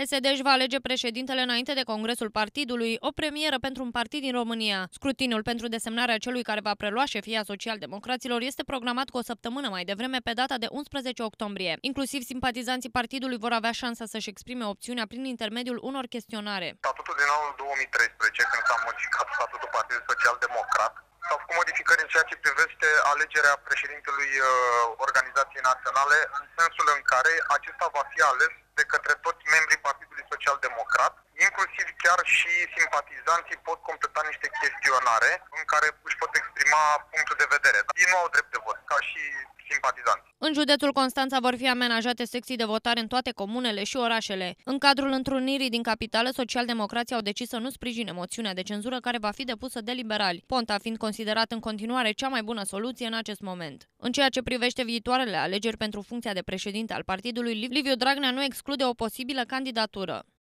PSD își va alege președintele înainte de congresul partidului, o premieră pentru un partid din România. Scrutiniul pentru desemnarea celui care va prelua șefia Social-Democraților este programat cu o săptămână mai devreme, pe data de 11 octombrie. Inclusiv simpatizanții partidului vor avea șansa să-și exprime opțiunea prin intermediul unor chestionare. Statutul din anul 2013, când s-a modificat statutul Partidului Social-Democrat, s-au făcut modificări în ceea ce privește alegerea președintelui organizației naționale, în sensul în care acesta va fi ales de către toți membrii Partidului Social-Democrat, inclusiv chiar și simpatizanții pot completa niște chestionare în care își pot exprima punctul de vedere. Ei nu au drept de vot, ca și simpatizanți. În județul Constanța vor fi amenajate secții de votare în toate comunele și orașele. În cadrul întrunirii din capitală, socialdemocrații au decis să nu sprijine moțiunea de cenzură care va fi depusă de liberali, Ponta fiind considerat în continuare cea mai bună soluție în acest moment. În ceea ce privește viitoarele alegeri pentru funcția de președinte al partidului, Liviu Dragnea nu exclude o posibilă candidatură.